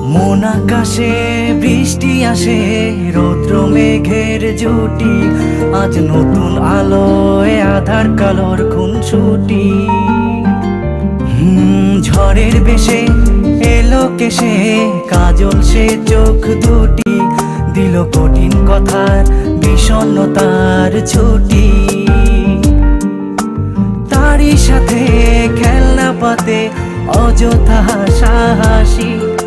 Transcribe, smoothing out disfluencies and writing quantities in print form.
মন আকাশে বৃষ্টি আসে, রৌদ্র মেঘের জুটি, আজ নতুন আলোয় আধার কালোর খুনসুটি। ঝড়ের বেশে এলো কেশে, কাজল সে চোখ দুটি, দিল কঠিন কথার বিষণ্ণতার ছুটি। তারই সাথে খেলনা পাতে অযথা হাসাহাসি,